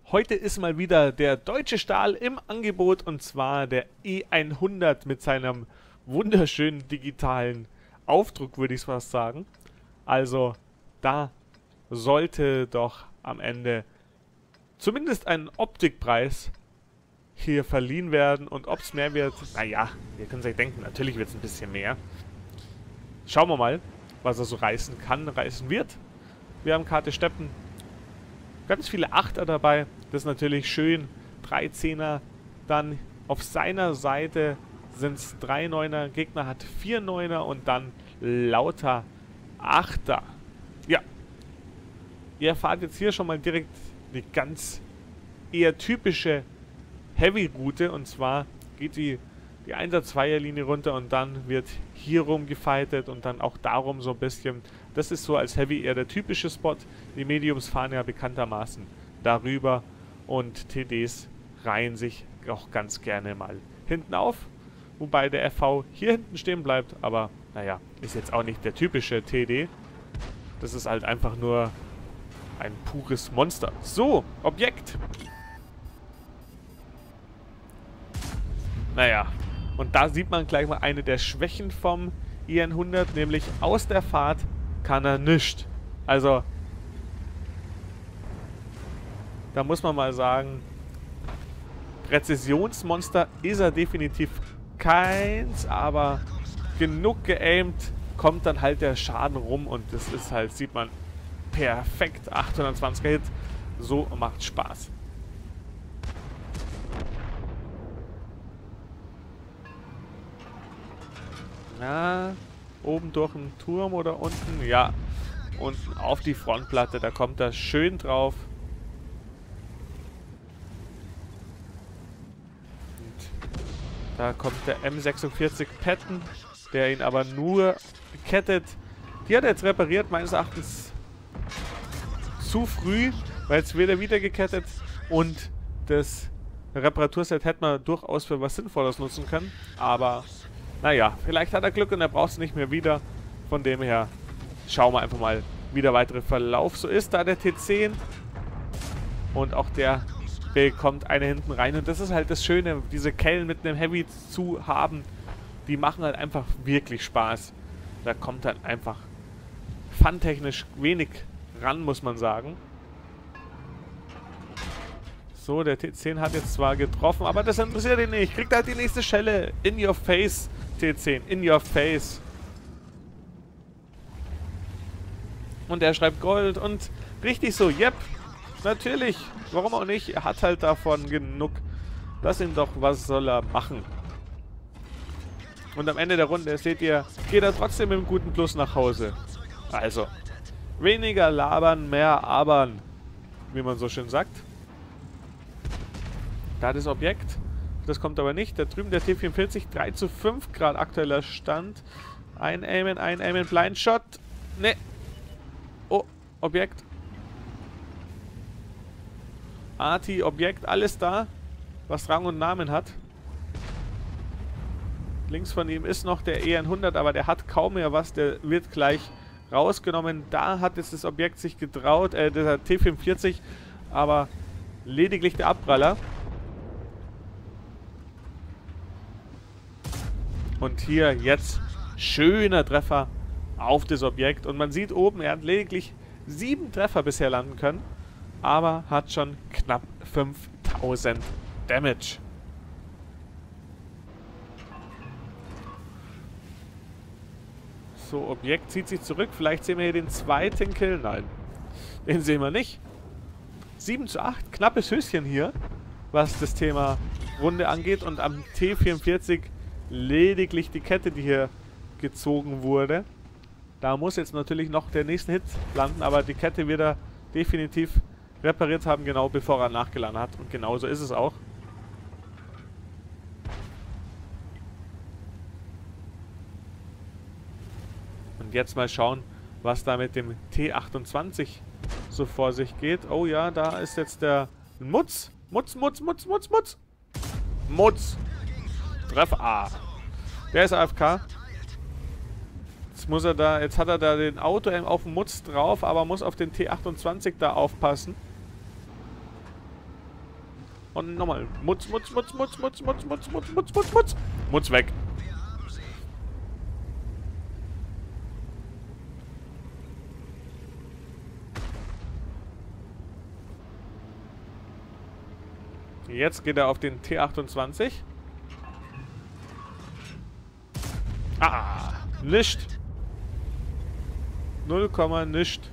Heute ist mal wieder der deutsche Stahl im Angebot und zwar der E100 mit seinem wunderschönen digitalen Aufdruck, würde ich fast sagen. Also da sollte doch am Ende zumindest ein Optikpreis hier verliehen werden und ob es mehr wird, naja, ihr könnt euch denken, natürlich wird es ein bisschen mehr. Schauen wir mal, was er so reißen kann, reißen wird. Wir haben Karte Steppen, ganz viele Achter dabei, das ist natürlich schön, 3 Zehner, dann auf seiner Seite sind es 3 Neuner, Gegner hat 4 Neuner und dann lauter Achter. Ja, ihr erfahrt jetzt hier schon mal direkt die ganz eher typische Heavy-Route und zwar geht die 1er-2er-Linie runter und dann wird hier rum gefightet und dann auch darum so ein bisschen. Das ist so als Heavy eher der typische Spot. Die Mediums fahren ja bekanntermaßen darüber und TDs reihen sich auch ganz gerne mal hinten auf, wobei der FV hier hinten stehen bleibt, aber naja, ist jetzt auch nicht der typische TD. Das ist halt einfach nur ein pures Monster. So, Objekt. Naja, und da sieht man gleich mal eine der Schwächen vom E100, nämlich aus der Fahrt kann er nichts. Also, da muss man mal sagen, Präzisionsmonster ist er definitiv keins, aber genug geaimt kommt dann halt der Schaden rum und das ist halt, sieht man, perfekt. 820er Hit, so macht Spaß. Na, oben durch den Turm oder unten? Ja, unten auf die Frontplatte, da kommt er schön drauf. Und da kommt der M46 Patton, der ihn aber nur kettet. Die hat er jetzt repariert, meines Erachtens zu früh, weil es wieder gekettet und das Reparaturset hätte man durchaus für was Sinnvolles nutzen können, aber naja, vielleicht hat er Glück und er braucht es nicht mehr wieder. Von dem her schauen wir einfach mal, wie der weitere Verlauf so ist. Da der T10 und auch der bekommt eine hinten rein. Und das ist halt das Schöne, diese Kellen mit einem Heavy zu haben, die machen halt einfach wirklich Spaß. Da kommt dann einfach funtechnisch wenig ran, muss man sagen. So, der T10 hat jetzt zwar getroffen, aber das interessiert ihn nicht. Kriegt halt die nächste Schelle. In your face, T10. In your face. Und er schreibt Gold und richtig so, yep. Natürlich. Warum auch nicht? Er hat halt davon genug. Lass ihn doch, was soll er machen? Und am Ende der Runde, seht ihr, geht er trotzdem mit einem guten Plus nach Hause. Also, weniger labern, mehr abern. Wie man so schön sagt. Da das Objekt. Das kommt aber nicht. Da drüben der T44. 3:5 Grad aktueller Stand. Einaimen, Blind Shot. Ne. Oh, Objekt. Arti, Objekt, alles da. Was Rang und Namen hat. Links von ihm ist noch der E100, aber der hat kaum mehr was. Der wird gleich rausgenommen. Da hat jetzt das Objekt sich getraut. Der T44. Aber lediglich der Abpraller. Und hier jetzt schöner Treffer auf das Objekt. Und man sieht oben, er hat lediglich 7 Treffer bisher landen können. Aber hat schon knapp 5000 Damage. So, Objekt zieht sich zurück. Vielleicht sehen wir hier den zweiten Kill. Nein, den sehen wir nicht. 7:8, knappes Höschen hier, was das Thema Runde angeht. Und am T44 lediglich die Kette, die hier gezogen wurde. Da muss jetzt natürlich noch der nächste Hit landen, aber die Kette wird er definitiv repariert haben, genau bevor er nachgeladen hat. Und genauso ist es auch. Und jetzt mal schauen, was da mit dem T28 so vor sich geht. Oh ja, da ist jetzt der Mutz. Mutz. Treffer. Ah. Der ist AFK. Jetzt hat er da den Auto auf dem Mutz drauf, aber muss auf den T28 da aufpassen. Und nochmal. Mutz, Mutz, Mutz, Mutz, Mutz, Mutz, Mutz, Mutz, Mutz, Mutz, Mutz. Mutz weg. Jetzt geht er auf den T28. Ah, nicht. 0, nicht.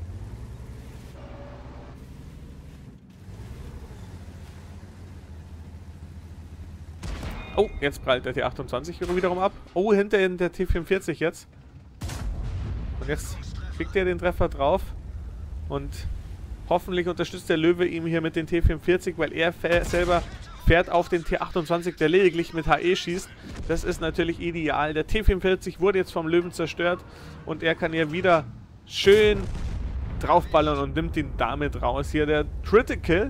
Oh, jetzt prallt der T28 wiederum ab. Oh, hinterhin der T44 jetzt. Und jetzt kriegt er den Treffer drauf. Und hoffentlich unterstützt der Löwe ihm hier mit den T44, weil er selber fährt auf den T28, der lediglich mit HE schießt. Das ist natürlich ideal. Der T44 wurde jetzt vom Löwen zerstört und er kann hier wieder schön draufballern und nimmt ihn damit raus. Hier der Critical.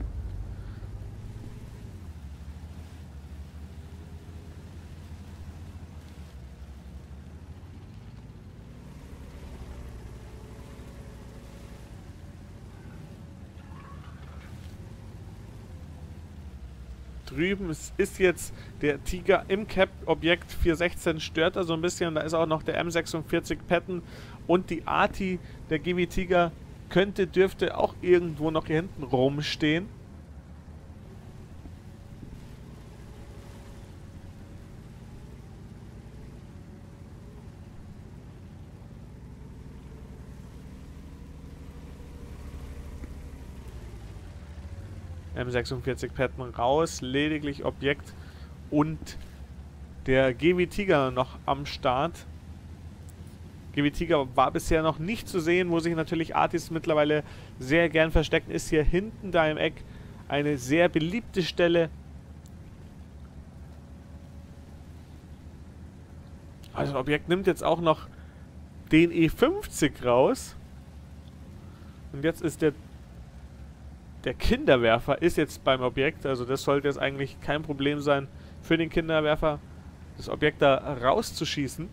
Drüben ist jetzt der Tiger im Cap-Objekt 416, stört er so ein bisschen. Da ist auch noch der M46 Patton und die Arti, der GW Tiger, dürfte auch irgendwo noch hier hinten rumstehen. M46 Patton raus, lediglich Objekt und der GW Tiger noch am Start. GW Tiger war bisher noch nicht zu sehen, wo sich natürlich Artis mittlerweile sehr gern verstecken, ist hier hinten da im Eck eine sehr beliebte Stelle. Also das Objekt nimmt jetzt auch noch den E50 raus. Und jetzt ist der Kinderwerfer ist jetzt beim Objekt, also das sollte jetzt eigentlich kein Problem sein für den Kinderwerfer, das Objekt da rauszuschießen.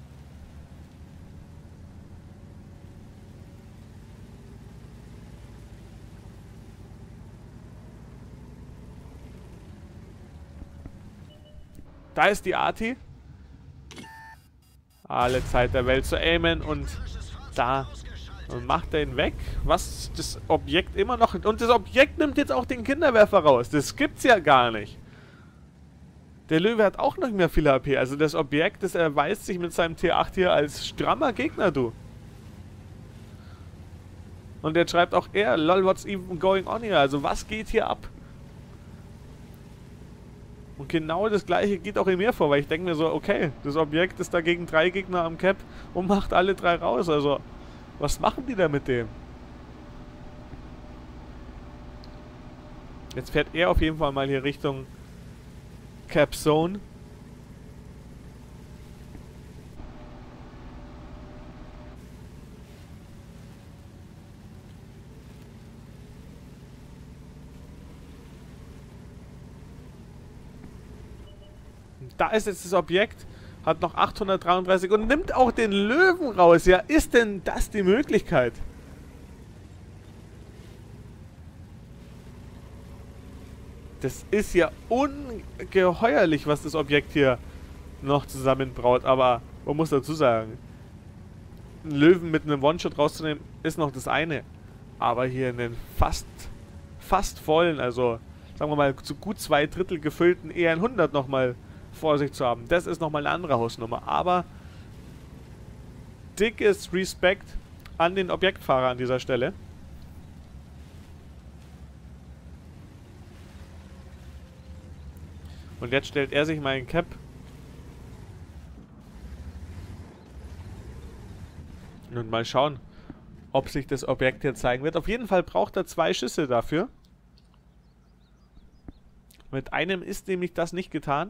Da ist die Arti. Alle Zeit der Welt zu aimen und da macht er ihn weg. Was das Objekt immer noch... Und das Objekt nimmt jetzt auch den Kinderwerfer raus. Das gibt's ja gar nicht. Der Löwe hat auch noch mehr viel HP. Also das Objekt, das erweist sich mit seinem T8 hier als strammer Gegner, du. Und jetzt schreibt auch er, lol, what's even going on here? Also was geht hier ab? Und genau das gleiche geht auch in mir vor, weil ich denke mir so, okay, das Objekt ist da gegen 3 Gegner am Cap und macht alle 3 raus. Also, was machen die da mit dem? Jetzt fährt er auf jeden Fall mal hier Richtung Cap Zone. Da ist jetzt das Objekt, hat noch 833 und nimmt auch den Löwen raus. Ja, ist denn das die Möglichkeit? Das ist ja ungeheuerlich, was das Objekt hier noch zusammenbraut. Aber man muss dazu sagen, einen Löwen mit einem One-Shot rauszunehmen, ist noch das eine. Aber hier einen fast vollen, also sagen wir mal zu gut 2/3 gefüllten E100 nochmal vor sich zu haben. Das ist nochmal eine andere Hausnummer. Aber dickes Respekt an den Objektfahrer an dieser Stelle. Und jetzt stellt er sich mal in Cap. Und mal schauen, ob sich das Objekt hier zeigen wird. Auf jeden Fall braucht er 2 Schüsse dafür. Mit einem ist nämlich das nicht getan.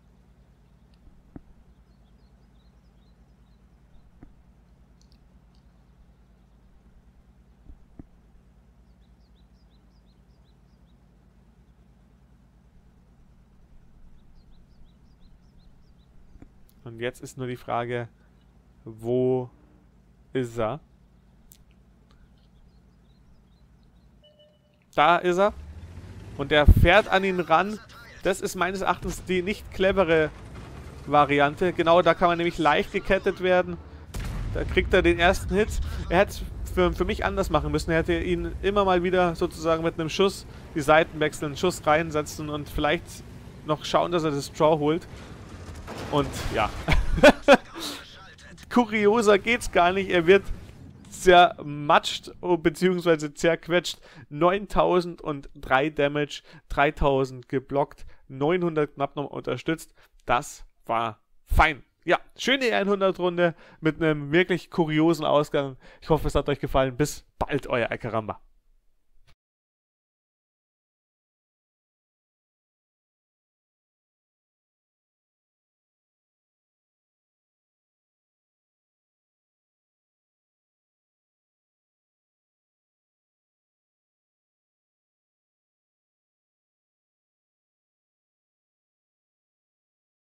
Und jetzt ist nur die Frage, wo ist er? Da ist er. Und der fährt an ihn ran. Das ist meines Erachtens die nicht clevere Variante. Genau, da kann man nämlich leicht gekettet werden. Da kriegt er den ersten Hit. Er hätte es für mich anders machen müssen. Er hätte ihn immer mal wieder sozusagen mit einem Schuss die Seiten wechseln, einen Schuss reinsetzen und vielleicht noch schauen, dass er das Draw holt. Und ja, kurioser geht's gar nicht. Er wird zermatscht bzw. zerquetscht. 9003 Damage, 3000 geblockt, 900 knapp noch unterstützt. Das war fein. Ja, schöne E100-Runde mit einem wirklich kuriosen Ausgang. Ich hoffe, es hat euch gefallen. Bis bald, euer Alcaramba.